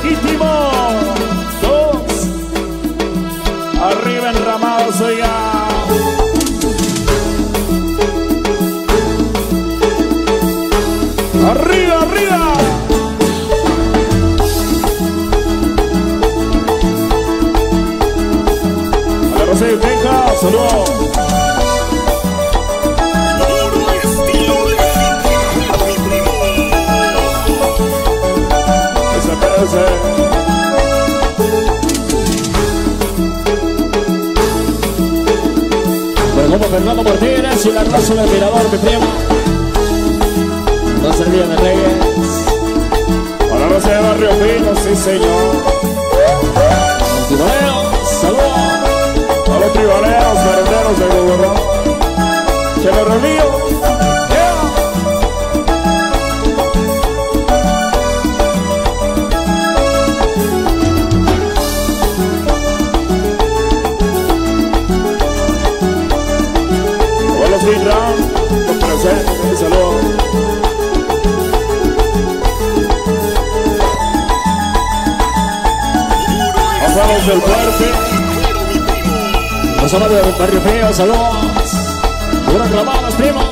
legítimo. Dos. Arriba enramados, oiga. Arriba, arriba. A la Rosa y Penja, saludos. Como Fernando Martínez y la raza del Mirador, mi primo. No se olviden de Reyes. Para Rosa de Barrio Fino, sí señor. Tribaleros, saludos. A los tribaleros, merenderos de Gobernador. Chelo Rolillo. Los presentes, saludos. Pasamos del fuerte. Pasamos del Barrio Feo, saludos. Buenas clavadas, primo.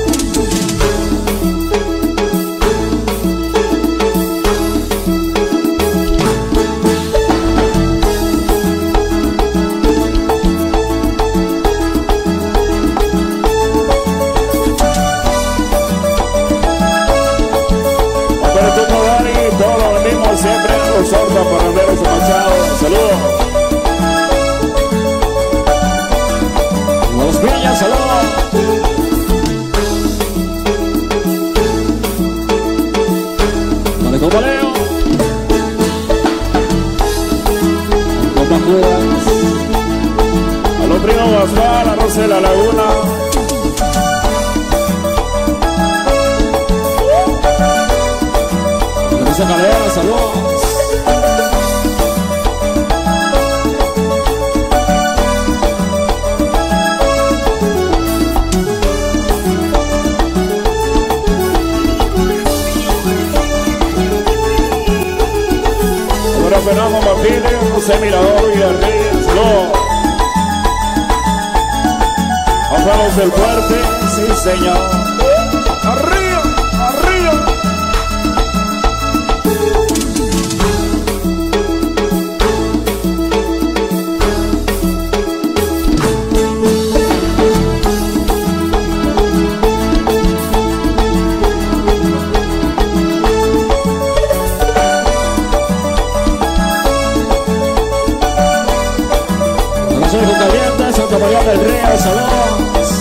Siempre en los sordos para ver ese machado. Saludos. Los Villas, saludos. Dale con Leo. Con Bajuras. A los primos Guasval, la Rosa de la Laguna. Calera, saludos. Ahora Fernando Martínez, José Mirador y Reyes. Saludos. Bajamos del fuerte, sí señor. Arriba, arriba. Caliente, Santa María del Río, saludos.